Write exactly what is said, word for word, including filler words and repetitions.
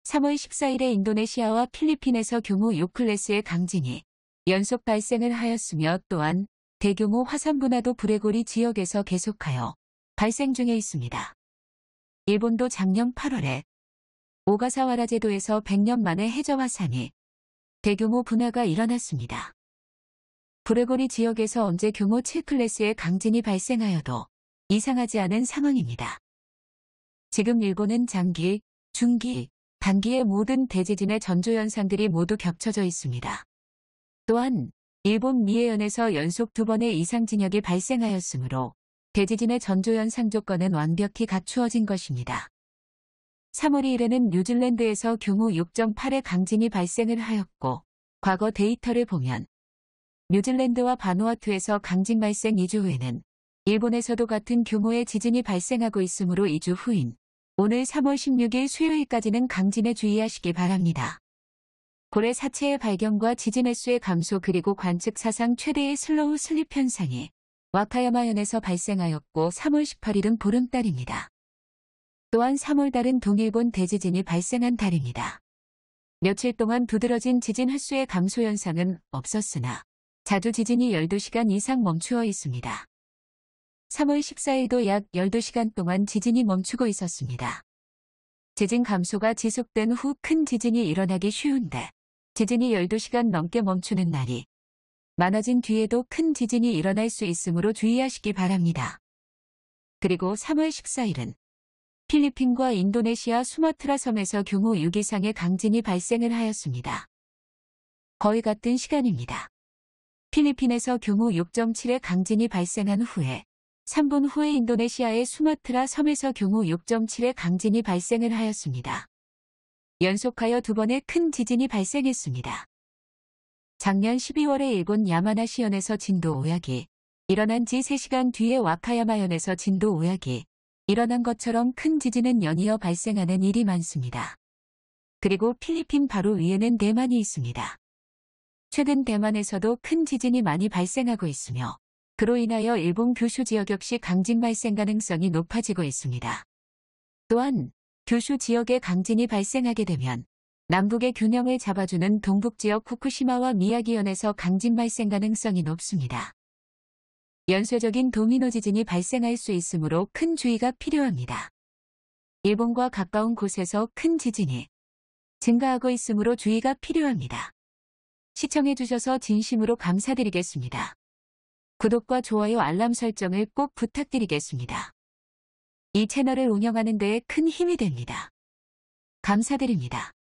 삼월 십사일에 인도네시아와 필리핀에서 규모 육 클래스의 강진이 연속 발생을 하였으며 또한 대규모 화산분화도 브레고리 지역에서 계속하여 발생 중에 있습니다. 일본도 작년 팔월에 오가사와라 제도에서 백 년 만에 해저 화산이 대규모 분화가 일어났습니다. 브레고리 지역에서 언제 규모 칠 클래스의 강진이 발생하여도 이상하지 않은 상황입니다. 지금 일본은 장기, 중기, 단기의 모든 대지진의 전조현상들이 모두 겹쳐져 있습니다. 또한 일본 미해현에서 연속 두 번의 이상진역이 발생하였으므로 대지진의 전조현상 조건은 완벽히 갖추어진 것입니다. 삼월 이일에는 뉴질랜드에서 규모 육 점 팔의 강진이 발생을 하였고 과거 데이터를 보면 뉴질랜드와 바누아투에서 강진 발생 이 주 후에는 일본에서도 같은 규모의 지진이 발생하고 있으므로 이 주 후인 오늘 삼월 십육일 수요일까지는 강진에 주의하시기 바랍니다. 고래 사체의 발견과 지진 횟수의 감소 그리고 관측 사상 최대의 슬로우 슬립 현상이 와카야마현에서 발생하였고 삼월 십팔일은 보름달입니다. 또한 삼월달은 동일본 대지진이 발생한 달입니다. 며칠 동안 두드러진 지진 횟수의 감소 현상은 없었으나 자주 지진이 열두 시간 이상 멈추어 있습니다. 삼월 십사일도 약 열두 시간 동안 지진이 멈추고 있었습니다. 지진 감소가 지속된 후 큰 지진이 일어나기 쉬운데 지진이 열두 시간 넘게 멈추는 날이 많아진 뒤에도 큰 지진이 일어날 수 있으므로 주의하시기 바랍니다. 그리고 삼월 십사일은 필리핀과 인도네시아 수마트라 섬에서 규모 육 이상의 강진이 발생을 하였습니다. 거의 같은 시간입니다. 필리핀에서 규모 육 점 칠의 강진이 발생한 후에 삼 분 후에 인도네시아의 수마트라 섬에서 규모 육 점 칠의 강진이 발생을 하였습니다. 연속하여 두 번의 큰 지진이 발생했습니다. 작년 십이월에 일본 야마나시현에서 진도 오약이 일어난 지 세 시간 뒤에 와카야마현에서 진도 오약이 일어난 것처럼 큰 지진은 연이어 발생하는 일이 많습니다. 그리고 필리핀 바로 위에는 대만이 있습니다. 최근 대만에서도 큰 지진이 많이 발생하고 있으며 그로 인하여 일본 규슈 지역 역시 강진 발생 가능성이 높아지고 있습니다. 또한 규슈 지역에 강진이 발생하게 되면 남북의 균형을 잡아주는 동북지역 후쿠시마와 미야기현에서 강진 발생 가능성이 높습니다. 연쇄적인 도미노 지진이 발생할 수 있으므로 큰 주의가 필요합니다. 일본과 가까운 곳에서 큰 지진이 증가하고 있으므로 주의가 필요합니다. 시청해주셔서 진심으로 감사드리겠습니다. 구독과 좋아요 알람 설정을 꼭 부탁드리겠습니다. 이 채널을 운영하는 데에 큰 힘이 됩니다. 감사드립니다.